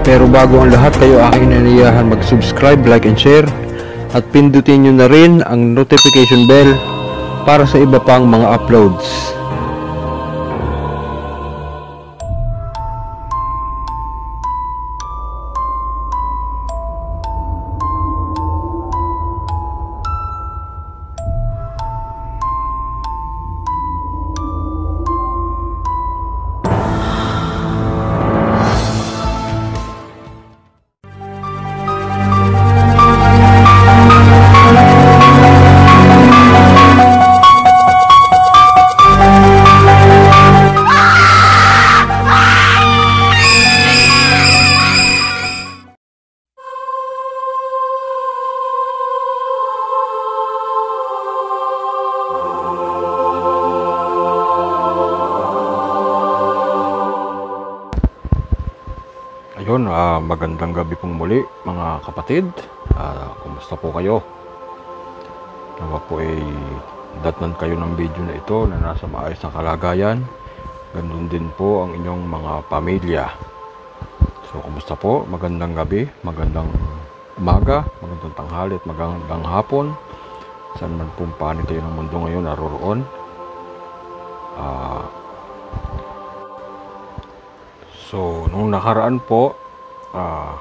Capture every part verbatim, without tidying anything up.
Pero bago ang lahat, kayo aking inaniyahan mag-subscribe, like and share at pindutin nyo na rin ang notification bell para sa iba pang mga uploads. Ayun, uh, magandang gabi pong muli mga kapatid. Uh, kumusta po kayo? Nawa po ay datnan kayo ng video na ito na nasa maayos na kalagayan. Ganoon din po ang inyong mga pamilya. So kumusta po? Magandang gabi, magandang umaga, magandang tanghali at magandang hapon. Saan man pong panig kayo ng mundo ngayon naroroon. Uh, So, nung nakaraan po, uh,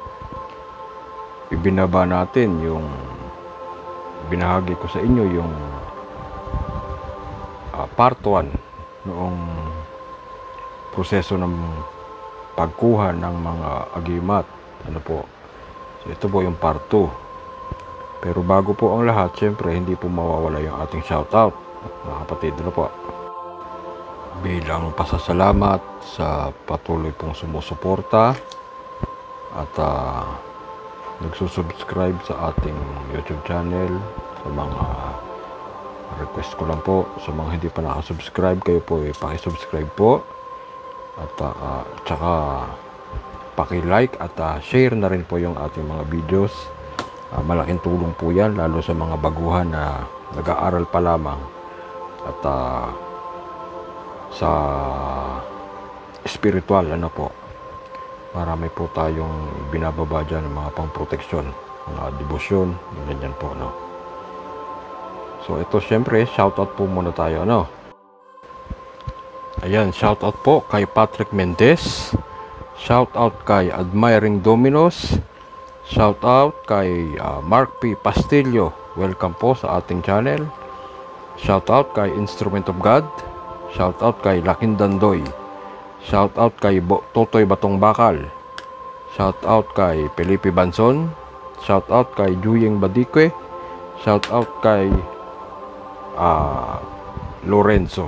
ibinaba natin yung, binahagi ko sa inyo yung uh, part one noong proseso ng pagkuha ng mga agimat. Ano po? So, ito po yung part two. Pero bago po ang lahat, syempre, hindi po mawawala yung ating shoutout. Mga kapatid, ano po? Bilang pasasalamat sa patuloy pong sumusuporta at uh, nagsusubscribe sa ating YouTube channel. Sa mga request ko lang po, sa mga hindi pa nakasubscribe, kayo po eh, pakisubscribe po at uh, tsaka paki-like at uh, share na rin po yung ating mga videos. Uh, malaking tulong po yan, lalo sa mga baguhan na nag-aaral pa lamang at uh, sa spiritual, ano po, marami po tayong binababa dyan ng mga pang-proteksyon, mga debosyon, ganyan po, no. So ito syempre, shoutout po muna tayo, ano. Ayan, shoutout po kay Patrick Mendez, shoutout kay Admiring Dominos, shoutout kay uh, Mark P. Pastillo, welcome po sa ating channel. Shoutout kay Instrument of God, shoutout kay Lakindan Doy, shoutout kay Bo Totoy Batong Bakal, shoutout kay Felipe Banson, shoutout kay Juyeng Badikwe, shoutout kay uh, Lorenzo.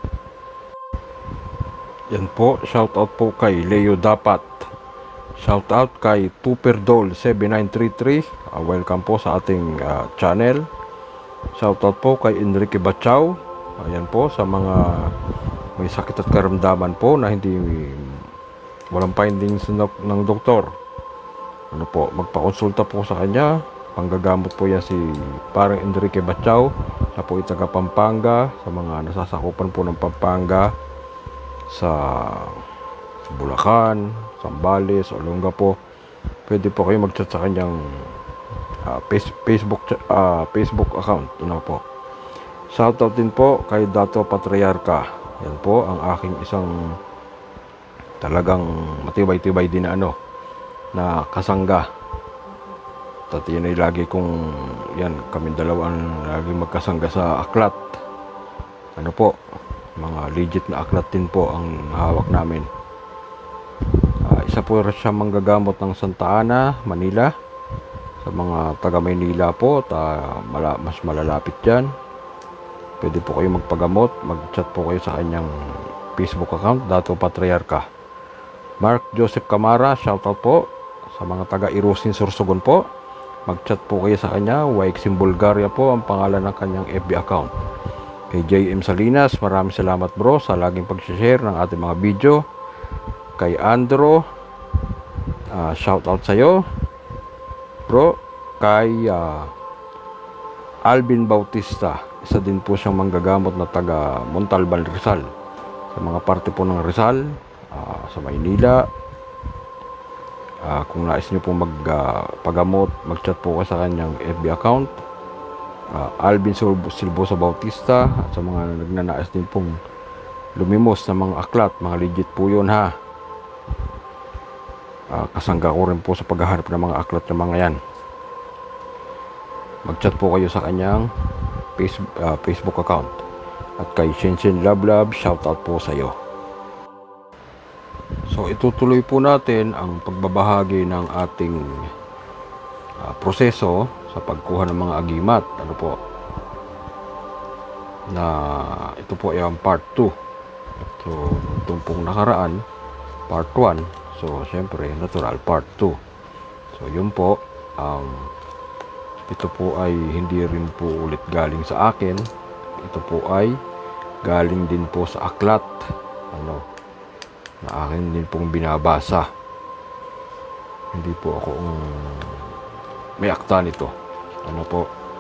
Yan po, shoutout po kay Leo Dapat, shoutout kay Tuperdol seven nine three three, uh, welcome po sa ating uh, channel. Shoutout po kay Enrique Bachao. Ayan po, sa mga may sakit at karamdaman po na hindi walang findings ng, ng doktor. Ano po, magpakonsulta po sa kanya. Panggagamot po yan si parang Enrique Bachao. Siya po itaga Pampanga, sa mga nasasakupan po ng Pampanga, sa Bulacan, Zambales, Olonga po. Pwede po kayo mag-chat sa kanyang uh, Facebook uh, Facebook account. Ano po. Shoutout din po kay Dato Patriarca. Yan po ang aking isang talagang matibay-tibay din na ano na kasangga. At yun ay lagi kong yan, kami dalawang lagi magkasangga sa aklat. Ano po, mga legit na aklat din po ang hawak namin. Uh, isa po siya manggagamot ng Santa Ana, Manila. Sa mga taga Maynila po, ta, mala, mas malalapit dyan. Pwede po kayo magpagamot, mag-chat po kayo sa kanyang Facebook account, Dato Patriarca. Mark Joseph Camara, shoutout po sa mga taga-Irusin, Sorsogon po. Mag-chat po kayo sa kanya, Waiksin Bulgaria po ang pangalan ng kanyang F B account. Kay J M Salinas, maraming salamat bro sa laging pag-share ng ating mga video. Kay Andro, uh, shoutout sa iyo bro. Kay uh, Alvin Bautista, isa din po siyang manggagamot na taga Montalban, Rizal. Sa mga parte po ng Rizal, uh, sa Maynila, Uh, kung nais nyo pong magpagamot, uh, mag-chat po kayo sa kanyang F B account, uh, Alvin Silbosa Bautista. At sa mga nagnanais din pong lumimos ng mga aklat, mga legit po yun ha. Uh, kasangga ko rin po sa paghahanap ng mga aklat ng mga yan. Mag-chat po kayo sa kanyang Facebook, uh, Facebook account. At kay Shenshen Love Love, shoutout po sa iyo. So itutuloy po natin ang pagbabahagi ng ating uh, proseso sa pagkuha ng mga agimat. Ano po? Na ito po ay ang part two. So itong pong nakaraan, part one. So syempre natural part two. So yun po, um, ito po ay hindi rin po ulit galing sa akin. Ito po ay galing din po sa aklat. Ano? Na akin din pong binabasa. Hindi po ako um, may akta nito. Ano po?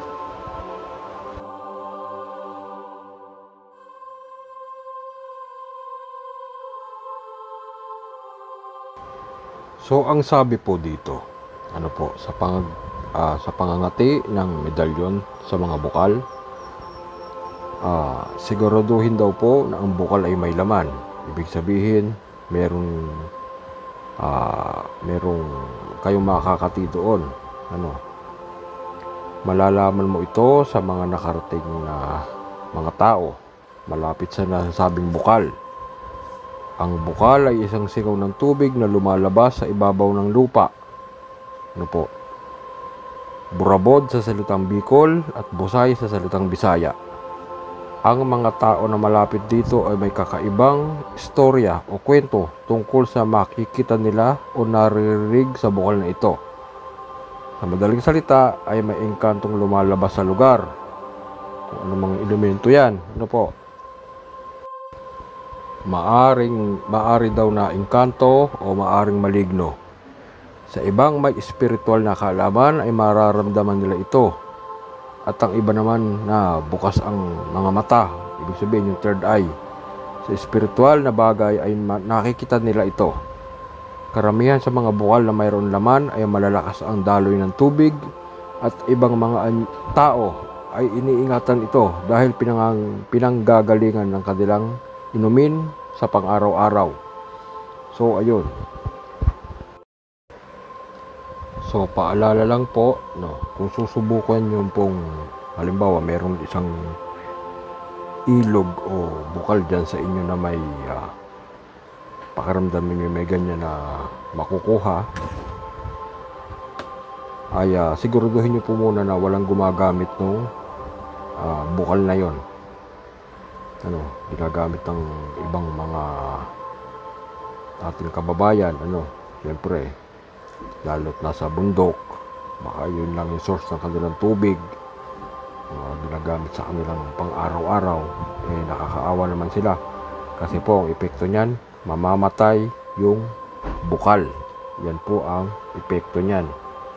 So ang sabi po dito, ano po, sa pang uh, sa pangangati ng medalyon sa mga bukal, uh, siguraduhin daw po na ang bukal ay may laman. Ibig sabihin, merong uh, merong kayong makakati doon. Ano? Malalaman mo ito sa mga nakarating na mga tao malapit sa nasabing bukal. Ang bukal ay isang singaw ng tubig na lumalabas sa ibabaw ng lupa. Ano po? Burabod sa salitang Bicol at Busay sa salitang Bisaya. Ang mga tao na malapit dito ay may kakaibang istorya o kwento tungkol sa makikita nila o naririnig sa bukal na ito. Sa madaling salita ay may engkantong lumalabas sa lugar. Kung ano mga elemento yan, ano po? Maaring, maari daw na engkanto o maaring maligno. Sa ibang may espiritual na kaalaman ay mararamdaman nila ito. At ang iba naman na bukas ang mga mata, ibig sabihin yung third eye. Sa espiritual na bagay ay nakikita nila ito. Karamihan sa mga bukal na mayroon laman ay malalakas ang daloy ng tubig at ibang mga tao ay iniingatan ito dahil pinang, pinanggagalingan ng kanilang inumin sa pang-araw-araw. So ayun. So paalala lang po, no, kung susubukan yung pong halimbawa mayroong isang ilog o bukal dyan sa inyo na may uh, pakiramdam niyo may ganyan na makukuha, ay uh, siguraduhin niyo po muna na walang gumagamit ng uh, bukal na yon. Ano, ginagamit ng ibang mga ating kababayan, ano, siyempre lalo't nasa bundok, baka yun lang yung source ng kanilang tubig, uh, ginagamit sa kanilang pang-araw-araw, eh nakakaawa naman sila kasi po ang epekto niyan, mamamatay yung bukal. Yan po ang epekto niyan.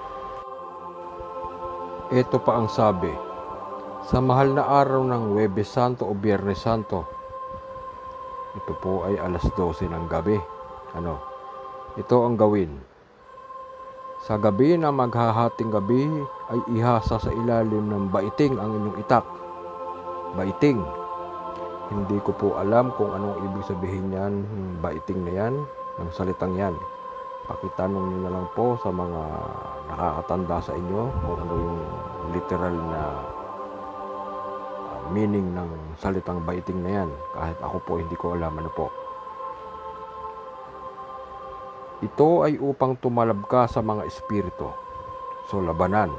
Ito pa ang sabi, sa mahal na araw ng Huwebes Santo o Biyernes Santo, ito po ay alas dose ng gabi. Ano? Ito ang gawin. Sa gabi na maghahating gabi ay ihasa sa ilalim ng baiting ang inyong itak. Baiting. Hindi ko po alam kung anong ibig sabihin yan, baiting na yan, ng salitang yan. Pakitanong nyo na lang po sa mga nakakatanda sa inyo kung ano yung literal na uh, meaning ng salitang baiting na yan. Kahit ako po hindi ko alam ano po. Ito ay upang tumalab ka sa mga espiritu. So, labanan.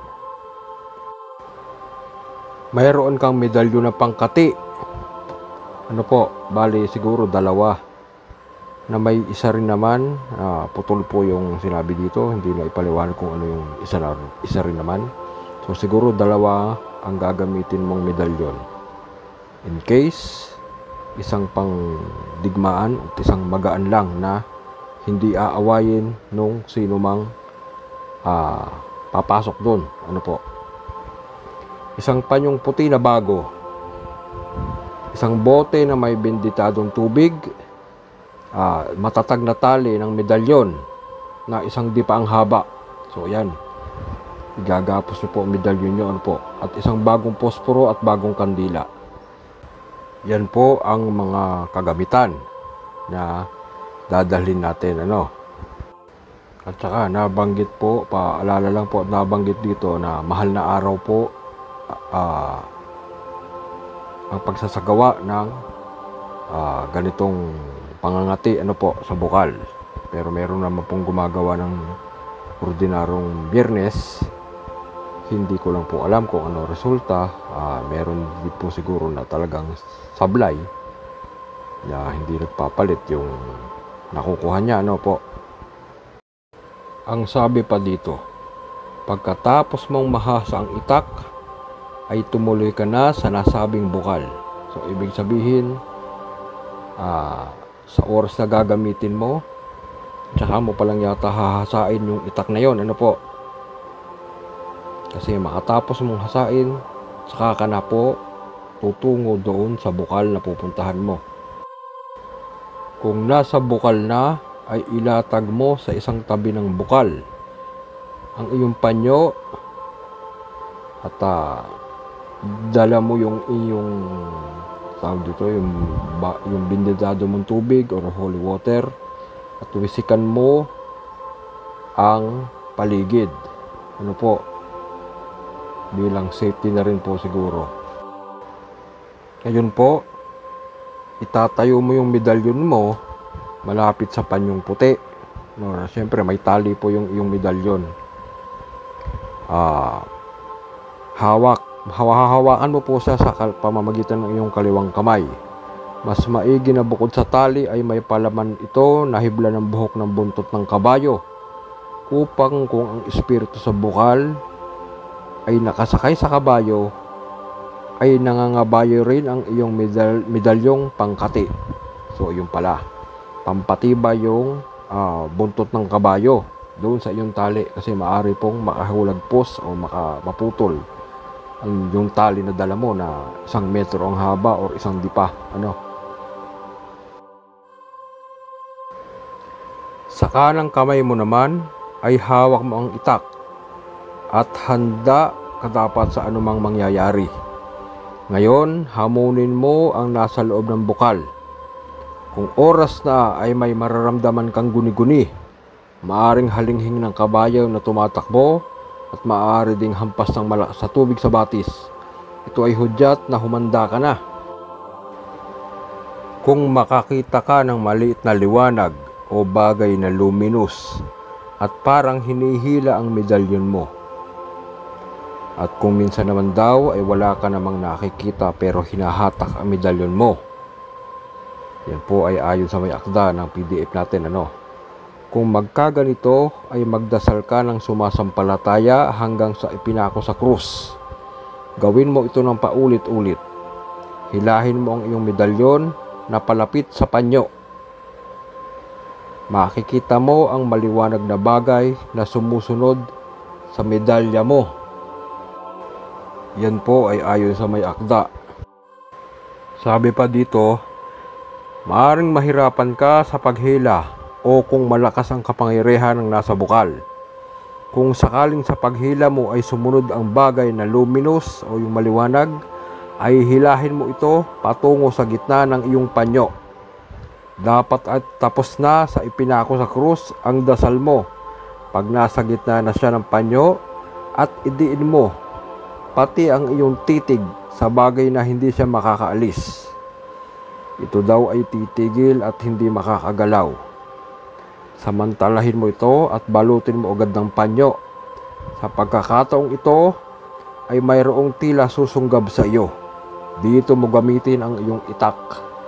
Mayroon kang medalyo na pangkati. Ano po? Bali, siguro dalawa. Na may isa rin naman. Uh, putol po yung sinabi dito. Hindi na ipaliwanag kung ano yung isa, na, isa rin naman. So, siguro dalawa ang gagamitin mong medalyon. In case, isang pang digmaan at isang magaan lang na hindi aawayin nung sino mang uh, papasok doon. Ano po? Isang panyong puti na bago. Isang bote na may benditadong tubig. Uh, matatag na tali ng medalyon. na isang di pa ang haba. So yan, igagapos nyo po ang medalyon nyo, ano po, at isang bagong posporo at bagong kandila. Yan po ang mga kagamitan na dadalhin natin, ano. At saka nabanggit po, paalala lang po, nabanggit dito na mahal na araw po uh, ang pagsasagawa ng uh, ganitong pangangati, ano po, sa bukal. Pero meron naman pong gumagawa ng ordinaryong Biyernes. Hindi ko lang po alam kung ano resulta. Uh, meron din po siguro na talagang sablay na hindi nagpapalit yung nakukuha niya, ano po. Ang sabi pa dito, pagkatapos mong mahasa ang itak, ay tumuloy ka na sa nasabing bukal. So, ibig sabihin, uh, sa oras na gagamitin mo, tsaka mo palang yata hahasain yung itak na yon, ano po. Kasi makatapos mong hasain, saka ka na po tutungo doon sa bukal na pupuntahan mo. Kung nasa bukal na, ay ilatag mo sa isang tabi ng bukal ang iyong panyo at uh, dala mo yung iyong tawag dito, yung, yung bindidado mong tubig or holy water, at wisikan mo ang paligid, ano po, bilang safety na rin po siguro. Ngayon po, itatayo mo yung medalyon mo malapit sa panyong puti. No, siyempre may tali po yung yung medalyon. Ah, hawak, hawahawakan mo po siya sa pamamagitan ng iyong kaliwang kamay. Mas maigi na bukod sa tali ay may palaman ito na hibla ng buhok ng buntot ng kabayo, upang kung ang espiritu sa bukal ay nakasakay sa kabayo, ay nangangabayo rin ang iyong medal, medalyong pangkati. So yun pala, pampatibay yung uh, buntot ng kabayo doon sa iyong tali, kasi maaari pong makahulagpos o maka, maputol ang yung tali na dala mo na isang metro ang haba o isang dipa, ano. Sa kanang kamay mo naman ay hawak mo ang itak at handa ka dapat sa anumang mangyayari. Ngayon, hamunin mo ang nasa loob ng bukal. Kung oras na ay may mararamdaman kang guni-guni, maaring halinghing ng kabayo na tumatakbo at maaari ding hampas ng malakas sa tubig sa batis. Ito ay hudyat na humanda ka na. Kung makakita ka ng maliit na liwanag o bagay na luminous at parang hinihila ang medalyon mo, at kung minsan naman daw ay wala ka namang nakikita pero hinahatak ang medalyon mo, yan po ay ayon sa may akda ng P D F natin, ano. Kung magkaganito ay magdasal ka ng sumasampalataya hanggang sa ipinako sa krus. Gawin mo ito ng paulit-ulit. Hilahin mo ang iyong medalyon na palapit sa panyo. Makikita mo ang maliwanag na bagay na sumusunod sa medalya mo. Yan po ay ayon sa may akda. Sabi pa dito, maaring mahirapan ka sa paghila o kung malakas ang kapangyarihan ng nasa bukal. Kung sakaling sa paghila mo ay sumunod ang bagay na luminous o yung maliwanag, ay hilahin mo ito patungo sa gitna ng iyong panyo. Dapat at tapos na sa ipinako sa krus ang dasal mo. Pag nasa gitna na siya ng panyo, at idiin mo pati ang iyong titig sa bagay na hindi siya makakaalis. Ito daw ay titigil at hindi makakagalaw. Samantalahin mo ito at balutin mo agad ng panyo. Sa pagkakataong ito ay mayroong tila susunggab sa iyo. Dito mo gamitin ang iyong itak.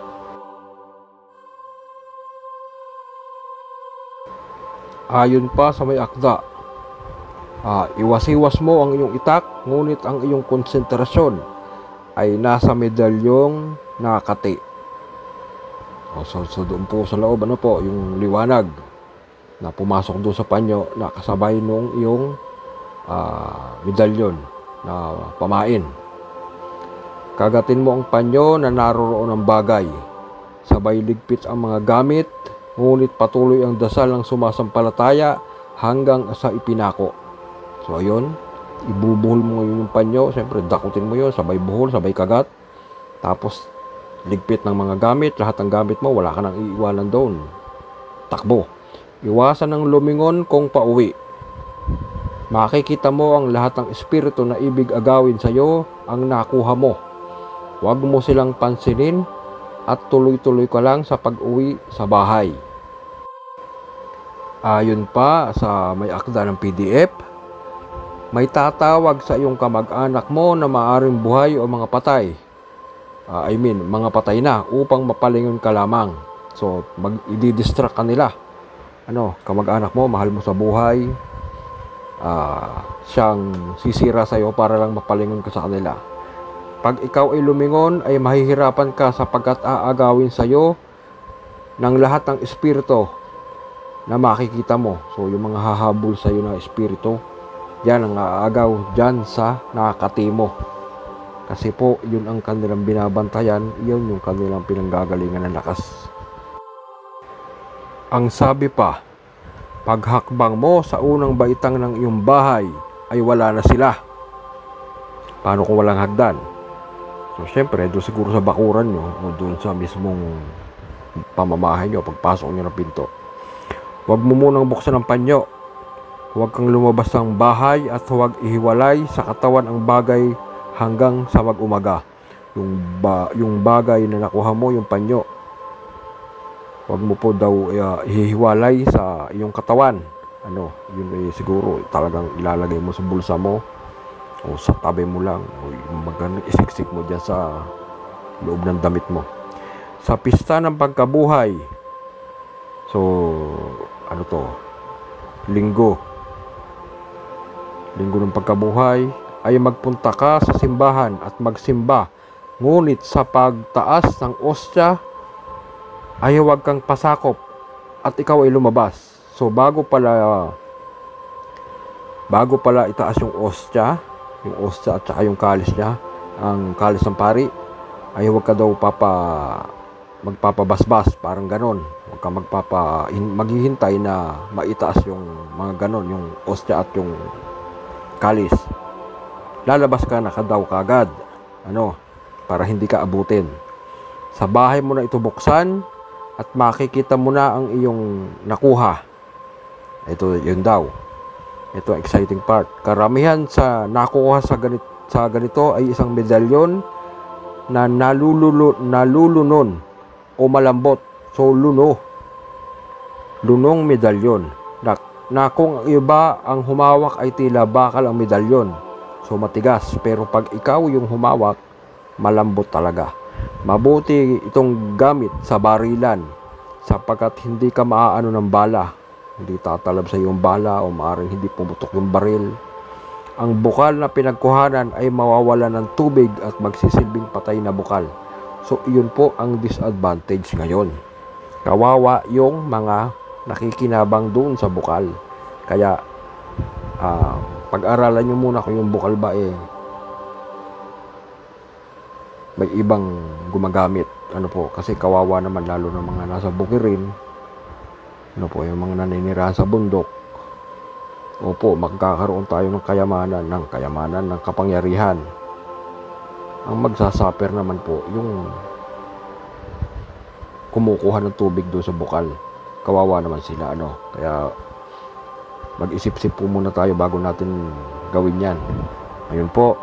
Ayon pa sa may akda, ah, iwas-iwas mo ang iyong itak, ngunit ang iyong konsentrasyon ay nasa medalyong nakati. O, so, so doon po sa loob, ano po, yung liwanag na pumasok doon sa panyo na kasabay nung iyong uh, medalyon na pamain. Kagatin mo ang panyo na naroroon ng bagay. Sabay ligpit ang mga gamit, ngunit patuloy ang dasal ng sumasampalataya hanggang sa ipinako. So ayun, ibubuhol mo ngayon yung panyo. Siyempre dakutin mo yun, sabay buhol, sabay kagat. Tapos ligpit ng mga gamit, lahat ng gamit mo, wala ka nang iiwanan doon. Takbo. Iwasan ng lumingon kung pauwi. Makikita mo ang lahat ng espiritu na ibig agawin sa iyo ang nakuha mo. Huwag mo silang pansinin at tuloy-tuloy ka lang sa pag-uwi sa bahay. Ayon pa sa may akda ng P D F, may tatawag sa iyong kamag-anak mo na maaring buhay o mga patay. Uh, I mean, mga patay na upang mapalingon ka lamang. So, mag-i-distract ka nila. Ano, kamag-anak mo, mahal mo sa buhay, uh, siyang sisira sa iyo para lang mapalingon ka sa kanila. Pag ikaw ay lumingon, ay mahihirapan ka sapagkat aagawin sa iyo ng lahat ng espiritu na makikita mo. So, yung mga hahabol sa iyo na espiritu, yan ang aagaw dyan sa nakakati mo. Kasi po, yun ang kanilang binabantayan, yun yung kanilang pinanggagalingan ng lakas. Ang sabi pa, paghakbang mo sa unang baitang ng iyong bahay, ay wala na sila. Paano kung walang hagdan? So, syempre, doon siguro sa bakuran nyo, o doon sa mismong pamamahay nyo, pagpasok nyo ng pinto. Huwag mo munang buksan ang panyo. Huwag kang lumabas ng bahay at huwag ihiwalay sa katawan ang bagay hanggang sa mag-umaga. Yung, ba, yung bagay na nakuha mo, yung panyo, huwag mo po daw uh, ihiwalay sa iyong katawan. Ano, yun eh, siguro talagang ilalagay mo sa bulsa mo o sa tabi mo lang o magandang isiksik mo dyan sa loob ng damit mo. Sa pista ng pagkabuhay, so ano to, linggo linggo ng pagkabuhay, ay magpunta ka sa simbahan at magsimba. Ngunit sa pagtaas ng ostya ay huwag kang pasakop at ikaw ay lumabas. So bago pala bago pala itaas yung ostya, yung ostya at saka yung kalis niya, ang kalis ng pari, ay huwag ka daw papa magpapabasbas, parang ganon. Huwag ka magpapa maghihintay na maitaas yung mga ganon, yung ostya at yung kalis. Lalabas ka na kadaw kagad, ano, para hindi ka abutin. Sa bahay mo na ito buksan at makikita mo na ang iyong nakuha. Ito yun daw. Ito ang exciting part. Karamihan sa nakuha sa ganito, sa ganito ay isang medalyon na nalululo, nalulunon o malambot. So luno. Lunong medalyon. Na, na kung iba ang humawak ay tila bakal ang medalyon. So matigas, pero pag ikaw yung humawak, malambot talaga. Mabuti itong gamit sa barilan sapagkat hindi ka maaano ng bala. Hindi tatalab sa iyong bala o maaaring hindi pumutok yung baril. Ang bukal na pinagkuhanan ay mawawala ng tubig at magsisilbing patay na bukal. So iyon po ang disadvantage ngayon. Kawawa yung mga nakikinabang doon sa bukal. Kaya uh, pag-aralan nyo muna kung yung bukal ba eh may ibang gumagamit. Ano po, kasi kawawa naman lalo ng mga nasa bukirin. Ano po, yung mga naninirahan sa bundok. Opo, magkakaroon tayo ng kayamanan, ng kayamanan, ng kapangyarihan. Ang magsasuffer naman po, yung kumukuha ng tubig doon sa bukal. Kawawa naman sila, ano. Kaya, mag-isip-isip po muna tayo bago natin gawin yan. Ayun po.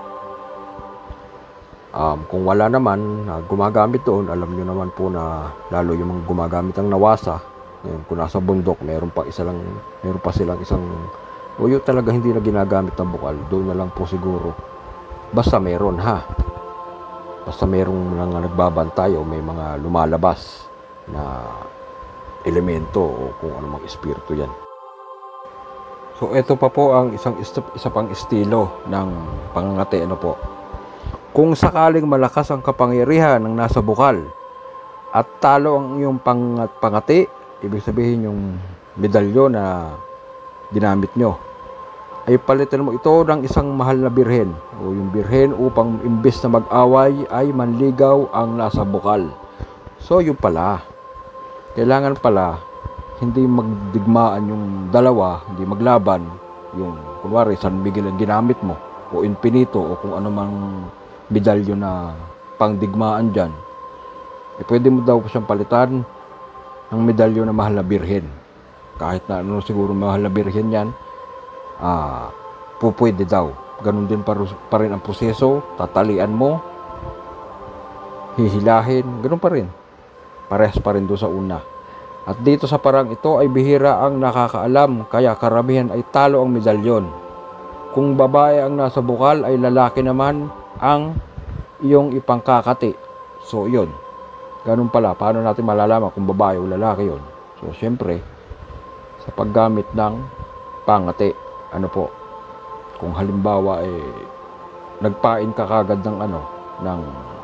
Um, kung wala naman na gumagamit doon, alam nyo naman po na lalo yung mga gumagamit ng nawasa. Ngayon, kung nasa bundok, meron pa isa lang, meron pa silang isang o yun talaga hindi na ginagamit ng bukal, doon na lang po siguro. Basta meron ha. Basta merong mga nagbabantay o may mga lumalabas na elemento o kung anumang espiritu yan. So ito pa po ang isang isa pang estilo ng pangangati, ano po. Kung sakaling malakas ang kapangyarihan ng nasa bukal at talo ang iyong pang pangati, ibig sabihin yung medalyon na ginamit nyo, ay palitan mo ito ng isang mahal na birhen o yung birhen upang imbes na mag-away ay manligaw ang nasa bukal. So yun pala, kailangan pala hindi magdigmaan yung dalawa, hindi maglaban, yung kunwari San Miguel ang ginamit mo o Infinito o kung ano mang medalyo na pangdigmaan dyan, eh, pwede mo daw siyang palitan ng medalyo na Mahal na Birhen. Kahit na ano siguro Mahal na Birhen yan, ah, pupwede daw. Ganun din pa, pa rin ang proseso, tatalian mo, hihilahin, ganun pa rin. Parehas pa rin doon sa una. At dito sa parang ito ay bihira ang nakakaalam, kaya karamihan ay talo ang medalyon. Kung babae ang nasa bukal ay lalaki naman ang iyong ipangkakati. So yun, ganun pala. Paano natin malalaman kung babae o lalaki yun? So syempre, sa paggamit ng pangati, ano po, kung halimbawa eh nagpain ka kagad ng ano, ng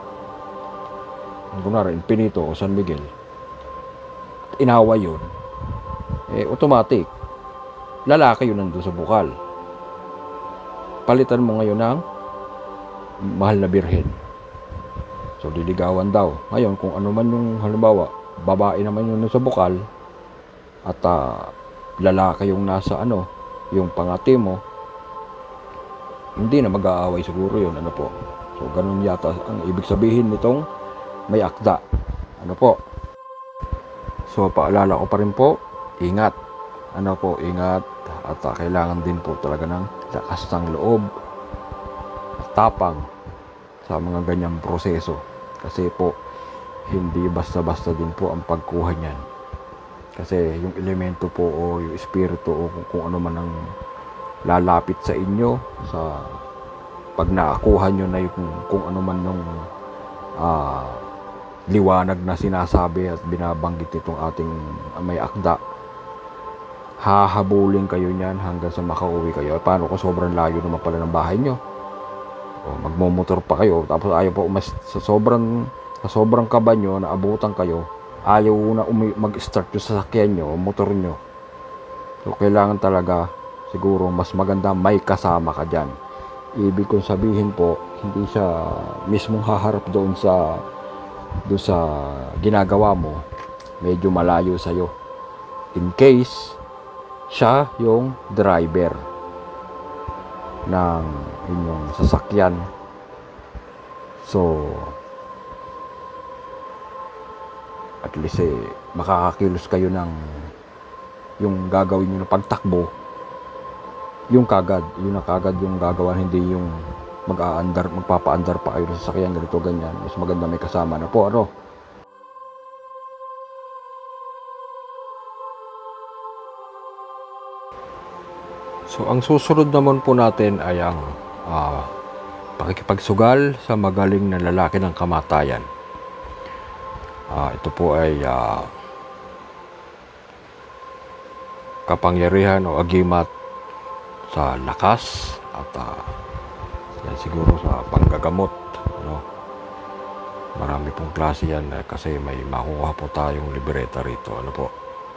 kunwari Infinito o San Miguel, inawa yun, eh automatic lalaki yun nandun sa bukal. Palitan mo ngayon ng Mahal na Birhen, so liligawan daw. Ngayon kung ano man yung halimbawa babae naman yun sa bukal at uh, lalaki yung nasa ano, yung pangati mo, hindi na mag-aaway siguro yun, ano po. So ganun yata ang ibig sabihin nitong may akda, ano po. So paalala ko pa rin po, ingat, ano po, ingat. At uh, kailangan din po talaga ng lakas ng loob at tapang sa mga ganyang proseso. Kasi po, hindi basta-basta din po ang pagkuha niyan. Kasi yung elemento po o yung espiritu o kung, kung ano man ang lalapit sa inyo, sa pag nakakuha nyo na yung kung ano man yung uh, liwanag na sinasabi at binabanggit itong ating may akda, hahabulin kayo niyan hanggang sa makauwi kayo. Paano kung sobrang layo naman pala ng bahay nyo? O magmomotor pa kayo, tapos ayaw po mas sa sobrang sa sobrang kaba nyo na abutan kayo, ayaw na umi- mag-start yung sasakyan nyo, motor nyo. So kailangan talaga siguro mas maganda may kasama ka dyan. Ibig kong sabihin po, hindi siya mismong haharap doon sa doon sa ginagawa mo, medyo malayo sa'yo. In case siya yung driver ng inyong sasakyan. So at least eh, makakakilos kayo ng yung gagawin nyo na pagtakbo, yung kagad, yung na kagad yung gagawa, hindi yung mag-aandar, magpapa-andar pa kayo sa sasakyan, ganito, ganyan. Mas maganda may kasama na po, ano. So ang susunod naman po natin ay ang uh, pakikipagsugal sa magaling na lalaki ng kamatayan. Uh, ito po ay uh, kapangyarihan o agimat sa lakas at uh, yan siguro sa panggagamot, no? Marami pong klase yan eh, kasi may makukuha po tayong libreta rito, ano po.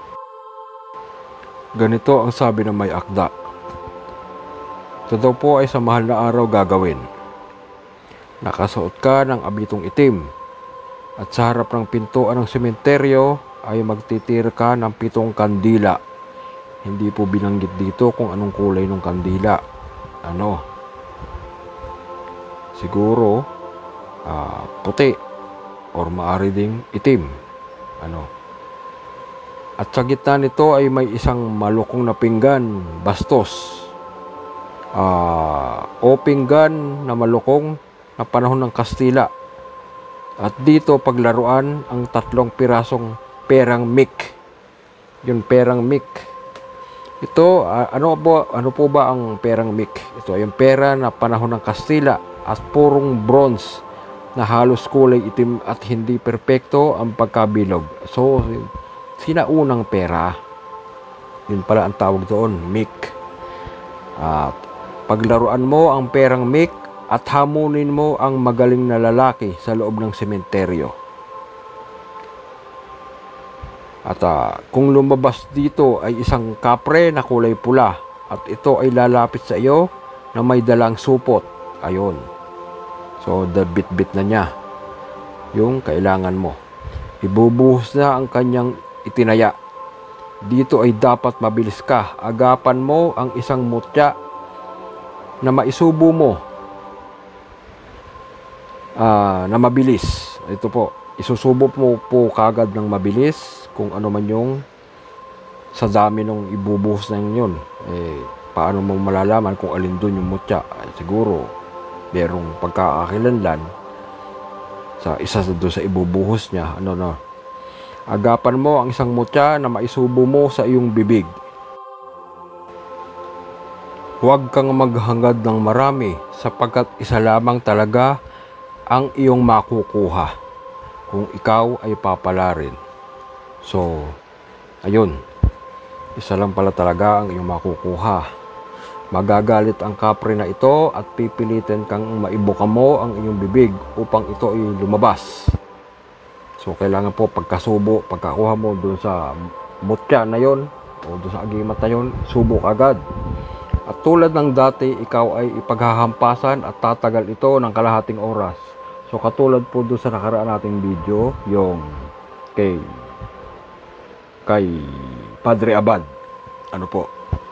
Ganito ang sabi ng may akda. Ito daw po ay sa mahal na araw gagawin. Nakasuot ka ng abitong itim at sa harap ng pintuan ng sementeryo ay magtitir ka ng pitong kandila. Hindi po binanggit dito kung anong kulay ng kandila. Ano? Siguro uh, puti or maaari ding itim. Ano? At sa gitna nito ay may isang malukong na pinggan, bastos. Uh, o pinggan na malukong na panahon ng Kastila. At dito paglaruan ang tatlong pirasong perang mik. Yung perang mik. Ito, uh, ano po, ano po ba ang perang mik? Ito ay yung pera na panahon ng Kastila at purong bronze na halos kulay itim at hindi perpekto ang pagkabilog. So, sinaunang pera. Yun pala ang tawag doon, mik. At paglaruan mo ang perang mik at hamunin mo ang magaling na lalaki sa loob ng sementeryo. At uh, kung lumabas dito ay isang kapre na kulay pula at ito ay lalapit sa iyo na may dalang supot. Ayun. So, the bit-bit na niya yung kailangan mo. Ibubuhos na ang kanyang itinaya Dito ay dapat mabilis ka. Agapan mo ang isang mutya na maisubo mo uh, na mabilis. Ito po, isusubo mo po kagad ng mabilis kung ano man yung sa dami nung ibubuhos na yun. Eh, paano mo malalaman kung alin doon yung mutya? Ay, siguro, merong pagkakakilanlan sa isa doon sa ibubuhos niya. Ano na? Agapan mo ang isang mutya na maisubo mo sa iyong bibig. Huwag kang maghangad ng marami sapagkat isa lamang talaga ang iyong makukuha kung ikaw ay papalarin. So, ayun. Isa lang pala talaga ang iyong makukuha. Magagalit ang kapre na ito at pipilitin kang maibuka mo ang iyong bibig upang ito ay lumabas. So, kailangan po pagkasubo, pagkakuha mo doon sa mutya na yon o doon sa agimat na yon, subok agad. At tulad ng dati, ikaw ay ipaghahampasan at tatagal ito ng kalahating oras. So, katulad po doon sa nakaraan nating video, yung kay, kay Padre Abad. Ano po?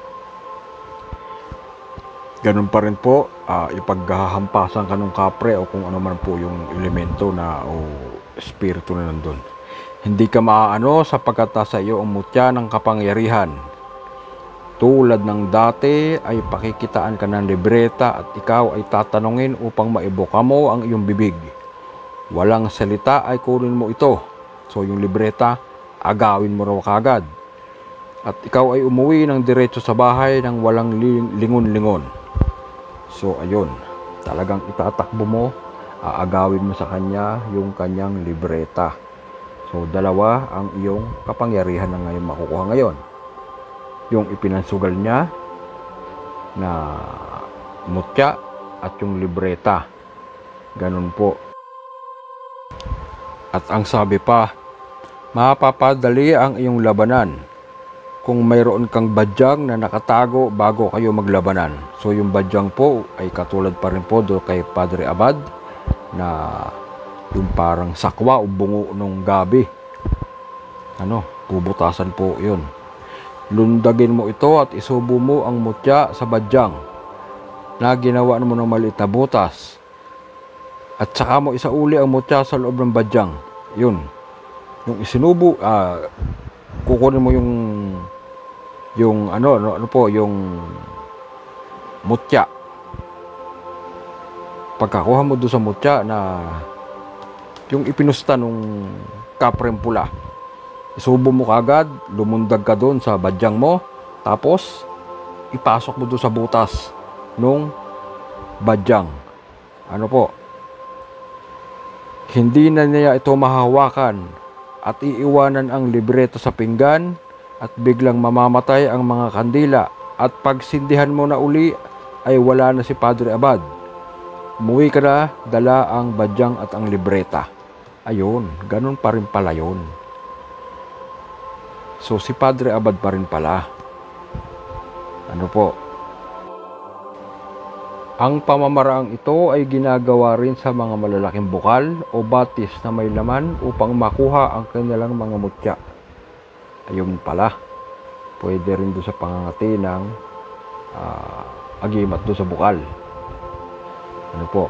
Ganun pa rin po, uh, ipaghahampasan ka ng kapre o kung ano man po yung elemento na o espiritu na nandun. Hindi ka maaano sapagkat nasa iyo ang mutya ng kapangyarihan. Tulad ng dati ay pakikitaan ka ng libreta at ikaw ay tatanungin upang maibuka mo ang iyong bibig. Walang salita ay kunin mo ito. So yung libreta, agawin mo raw kagad. At ikaw ay umuwi ng diretso sa bahay ng walang lingon-lingon. So ayun, talagang itatakbo mo, aagawin mo sa kanya yung kanyang libreta. So dalawa ang iyong kapangyarihan na ngayon makukuha ngayon. Yung ipinansugal niya na mutya at yung libreta. Ganun po. At ang sabi pa, mapapadali ang iyong labanan kung mayroon kang badyang na nakatago bago kayo maglabanan. So yung badyang po ay katulad pa rin po do kay Padre Abad na yung parang sakwa o bungo ng gabi. Ano, bubutasan po yun. Lundagin mo ito at isubo mo ang mutya sa badyang na ginawa mo ng maliit na butas. At saka mo isauli ang mutya sa loob ng badyang. Yun. Yung isinubo, ah, kukunin mo yung yung ano, ano, ano po, yung mutya. Pagkakuha mo doon sa mutya na yung ipinusta nung kapreng pula, isubo mo kagad, lumundag ka doon sa badyang mo, tapos ipasok mo doon sa butas nung badyang. Ano po? Hindi na niya ito mahawakan at iiwanan ang libreta sa pinggan at biglang mamamatay ang mga kandila at pagsindihan mo na uli ay wala na si Padre Abad. Umuwi ka na, dala ang badyang at ang libreta. Ayun, ganun pa rin pala yun. So, si Padre Abad pa rin pala. Ano po? Ang pamamaraang ito ay ginagawa rin sa mga malalaking bukal o batis na may laman upang makuha ang kanilang mga mutya. Ayun pala. Pwede rin doon sa pangangati ng uh, agimat doon sa bukal. Ano po?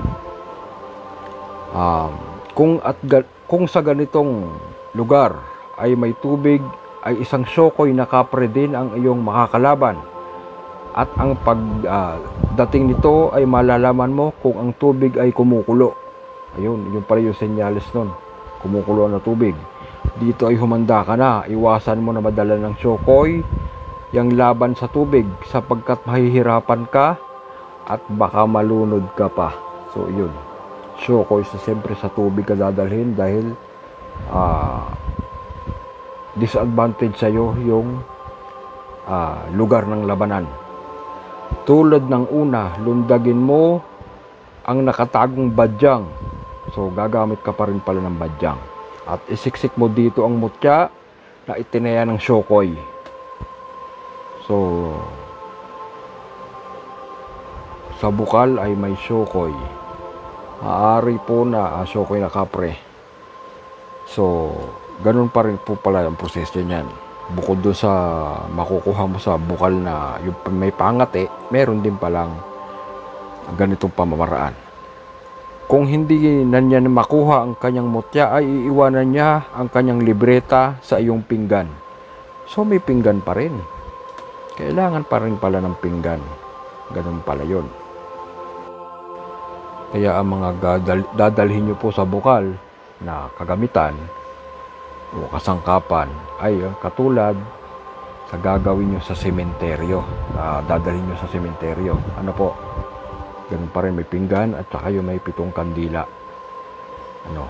Um, kung, at, kung sa ganitong lugar ay may tubig, ay isang syokoy na kapre din ang iyong makakalaban. At ang pagdating uh, nito ay malalaman mo kung ang tubig ay kumukulo. Ayun, yun pala yung senyales nun. Kumukulo na tubig. Dito ay humanda ka na. Iwasan mo na madala ng syokoy yung laban sa tubig sapagkat mahihirapan ka at baka malunod ka pa. So yun. Syokoy sa siyempre sa tubig ka dadalhin dahil uh, disadvantage sa'yo yung uh, lugar ng labanan. Tulad ng una, lundagin mo ang nakatagong badyang. So, gagamit ka pa rin pala ng badyang. At isiksik mo dito ang mutya na itinaya ng syokoy. So, sa bukal ay may syokoy. Maaari po na uh, syokoy na kapre. So, ganun pa rin po pala ang proseso niyan. bukod doon sa makukuha mo sa bukal na yung may pangati, meron din palang ganitong pamamaraan. Kung hindi na niya makuha ang kanyang mutya, ay iiwanan niya ang kanyang libreta sa iyong pinggan. So may pinggan pa rin. Kailangan pa rin pala ng pinggan. Ganun pala yun. Kaya ang mga dadal- dadalhin nyo po sa bukal na kagamitan o kasangkapan ay katulad sa gagawin nyo sa sementeryo. Uh, dadalhin nyo sa sementeryo. Ano po? Ganun pa rin, may pinggan at saka yung may pitong kandila. Ano?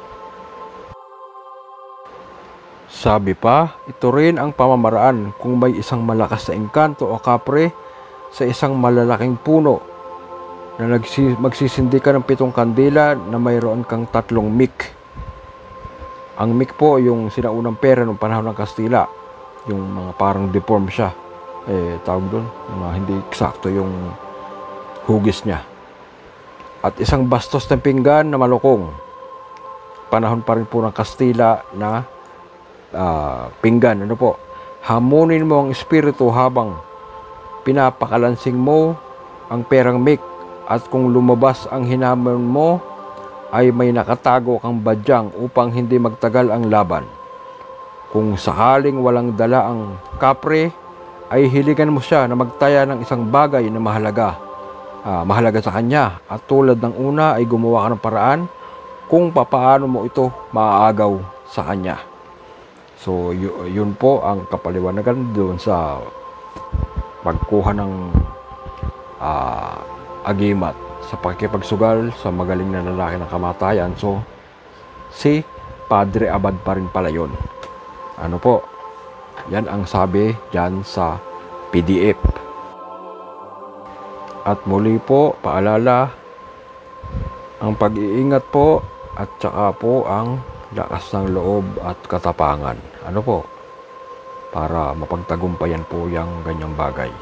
Sabi pa, ito rin ang pamamaraan kung may isang malakas na engkanto o kapre sa isang malalaking puno na nagsi- magsisindi ka ng pitong kandila na mayroon kang tatlong mik. Ang mik po yung sinaunang pera noong panahon ng Kastila. Yung mga parang deform siya. Eh, tawag doon, mga hindi eksakto yung hugis niya. At isang bastos ng pinggan na malukong. Panahon pa rin po ng Kastila na uh, pinggan. Ano po? Hamunin mo ang espiritu habang pinapakalansing mo ang perang mik. At kung lumabas ang hinamon mo, ay may nakatago kang badyang upang hindi magtagal ang laban. Kung sakaling walang dala ang kapre, ay hiligan mo siya na magtaya ng isang bagay na mahalaga. Uh, mahalaga sa kanya. At tulad ng una ay gumawa ka ng paraan kung papaano mo ito maaagaw sa kanya. So y- yun po ang kapaliwanagan doon sa pagkuha ng uh, agimat sa pakikipagsugal sa magaling na lalaki ng kamatayan. So si Padre Abad pa rin pala yun. Ano po? Yan ang sabi dyan sa P D F. At muli po, paalala, ang pag-iingat po at saka po ang lakas ng loob at katapangan. Ano po? Para mapagtagumpayan po yung ganyang bagay.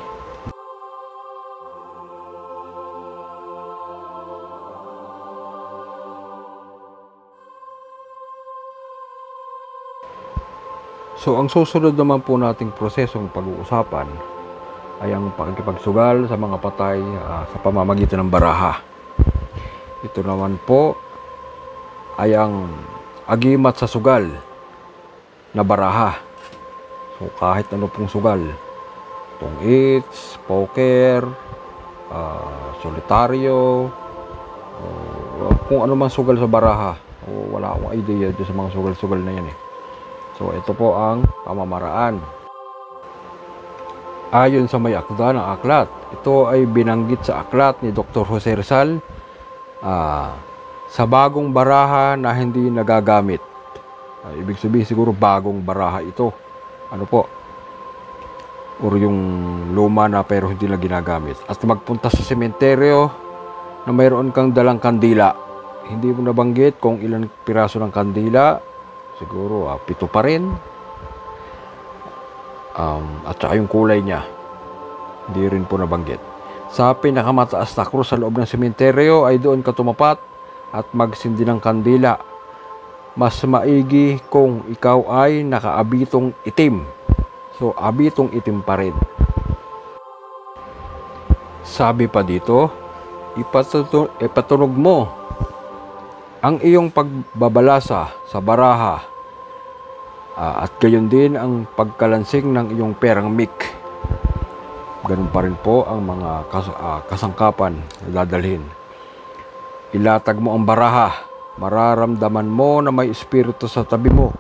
So, ang susunod naman po nating prosesong pag-uusapan ay ang pakikipagsugal sa mga patay uh, sa pamamagitan ng baraha. Ito naman po ay ang agimat sa sugal na baraha. So kahit ano pong sugal, tungits, poker, uh, solitaryo, uh, kung ano man sugal sa baraha. O, wala akong idea sa mga sugal-sugal na yan eh. So ito po ang pamamaraan. Ayon sa may akda ng aklat, ito ay binanggit sa aklat ni Doctor Jose Rizal uh, sa bagong baraha na hindi nagagamit. Uh, ibig sabihin siguro bagong baraha ito. Ano po? Or yung luma na pero hindi na ginagamit. At magpunta sa sementeryo na mayroon kang dalang kandila. Hindi mo nabanggit kung ilang piraso ng kandila. Siguro uh, pito pa rin. Um, at saka yung kulay niya hindi rin po nabanggit. Sa pinakamataas na krus sa loob ng sementeryo ay doon ka tumapat at magsindi ng kandila. Mas maigi kung ikaw ay nakaabitong itim. So abitong itim pa rin. Sabi pa dito, ipatunog, ipatunog mo ang iyong pagbabalasa sa baraha. Uh, at gayon din ang pagkalansing ng iyong perang mik. Ganun pa rin po ang mga kas uh, kasangkapan na dadalhin. Ilatag mo ang baraha. Mararamdaman mo na may espiritu sa tabi mo.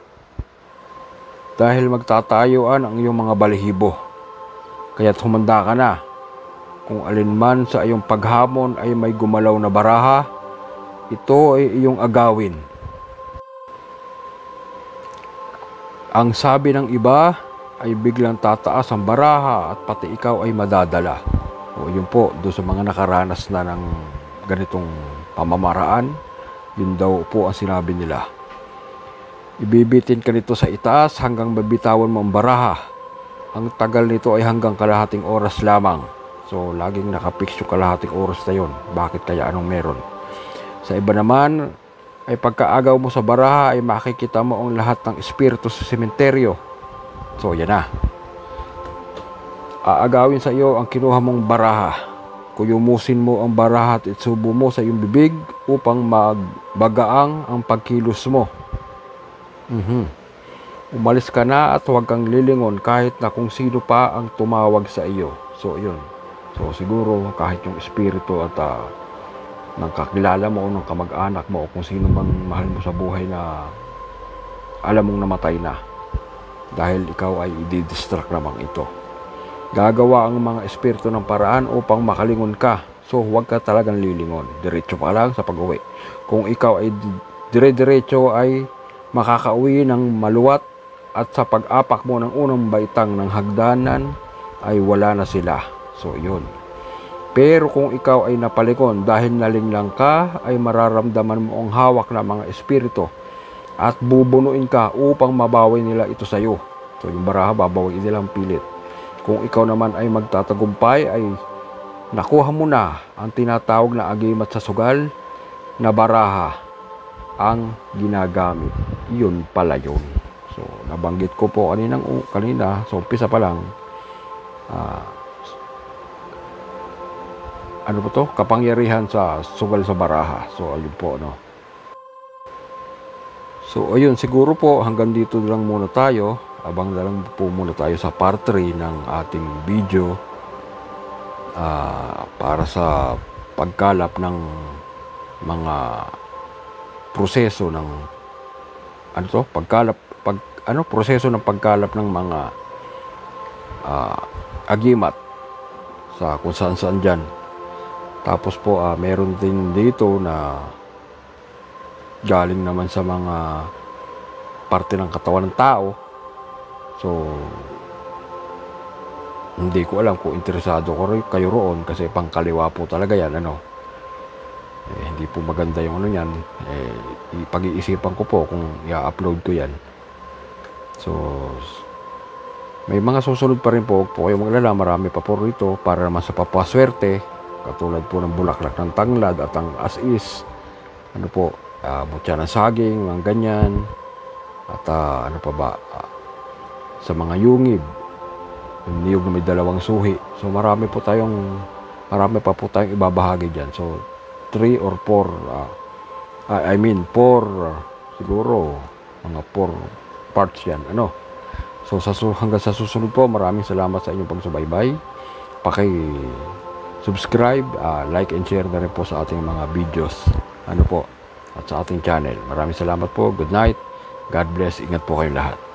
Dahil magtatayuan ang iyong mga balahibo. Kaya't humanda ka na. Kung alinman sa iyong paghamon ay may gumalaw na baraha, ito ay iyong agawin. Ang sabi ng iba ay biglang tataas ang baraha at pati ikaw ay madadala. O yun po, doon sa mga nakaranas na ng ganitong pamamaraan, yun daw po ang sinabi nila. Ibibitin ka nito sa itaas hanggang mabitawan mo ang baraha. Ang tagal nito ay hanggang kalahating oras lamang. So, laging nakapix yung kalahating oras na yun. Bakit kaya anong meron? Sa iba naman, ay pagkaagaw mo sa baraha ay makikita mo ang lahat ng espiritu sa sementeryo. So yan na. Aagawin sa iyo ang kinuha mong baraha. Kuyumusin mo ang baraha at isubo mo sa iyong bibig upang magbagaang ang pagkilos mo. Mm-hmm. Umalis ka na at huwag kang lilingon kahit na kung sino pa ang tumawag sa iyo. So yun. So siguro kahit yung espiritu at uh, ng kakilala mo o ng kamag-anak mo o kung sino man mahal mo sa buhay na alam mong namatay na dahil ikaw ay i-distract namang ito. Gagawa ang mga espiritu ng paraan upang makalingon ka. So huwag ka talagang lilingon. Diretso pa lang sa pag-uwi. Kung ikaw ay dire-diretso ay makakauwi ng maluwat at sa pag-apak mo ng unang baitang ng hagdanan ay wala na sila. So yun. Pero kung ikaw ay napalikon dahil nalinglang ka ay mararamdaman mo ang hawak ng mga espiritu at bubunuin ka upang mabawi nila ito sa iyo. So yung baraha babawiin nilang pilit. Kung ikaw naman ay magtatagumpay ay nakuha mo na ang tinatawag na agimat sa sugal na baraha ang ginagamit. Yun pala yun. So nabanggit ko po kaninang, kanina, so umpisa pa lang, uh, ano po to? Kapangyarihan sa sugal sa baraha. So ayun po, no. So ayun, siguro po hanggang dito lang muna tayo. Abang na lang po muna tayo sa part three ng ating video uh, para sa pagkalap ng mga proseso ng ano to? Pagkalap pag ano proseso ng pagkalap ng mga uh, agimat sa kung saan-saan diyan. Tapos po uh, meron din dito na galing naman sa mga parte ng katawan ng tao. So hindi ko alam kung interesado ko kayo roon kasi pangkaliwa po talaga yan, ano. Eh, hindi po maganda yung ano yan. Eh, pag-iisipan ko po kung i-upload ko yan. So may mga susunod pa rin po. Po kayo maglala, marami pa po rito para naman sa papaswerte. Katulad po ng bulaklak ng tanglad at ang as-is. Ano po, uh, butya ng saging, mga ganyan. At uh, ano pa ba, uh, sa mga yungib, yung niyog na may dalawang suhi. So marami po tayong, marami pa po tayong ibabahagi dyan. So three or four, uh, I mean four, uh, siguro, mga four parts yan. Ano? So sa, hanggang sa susunod po, maraming salamat sa inyong pagsubaybay. Paki-subscribe, uh, like and share na rin po sa ating mga videos. Ano po? At sa ating channel. Maraming salamat po. Good night. God bless. Ingat po kayong lahat.